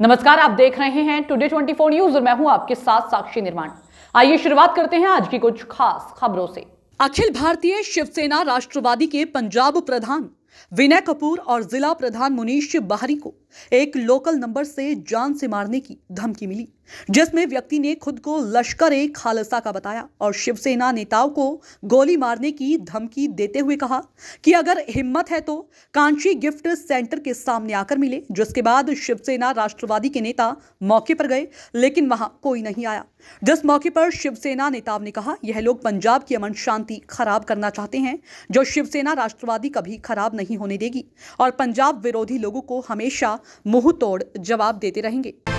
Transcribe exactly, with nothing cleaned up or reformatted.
नमस्कार, आप देख रहे हैं टुडे ट्वेंटी फोर न्यूज और मैं हूं आपके साथ साक्षी निर्माण। आइए शुरुआत करते हैं आज की कुछ खास खबरों से। अखिल भारतीय शिवसेना राष्ट्रवादी के पंजाब प्रधान विनय कपूर और जिला प्रधान मुनीश बाहरी को एक लोकल नंबर से जान से मारने की धमकी मिली, जिसमें व्यक्ति ने खुद को लश्कर-ए-खालसा का बताया और शिवसेना नेताओं को गोली मारने की धमकी देते हुए कहा कि अगर हिम्मत है तो कांची गिफ्ट सेंटर के सामने आकर मिले। जिसके बाद शिवसेना राष्ट्रवादी के नेता मौके पर गए, लेकिन वहां कोई नहीं आया। जिस मौके पर शिवसेना नेताओं ने कहा, यह लोग पंजाब की अमन शांति खराब करना चाहते हैं, जो शिवसेना राष्ट्रवादी कभी खराब नहीं होने देगी और पंजाब विरोधी लोगों को हमेशा मुंह तोड़ जवाब देते रहेंगे।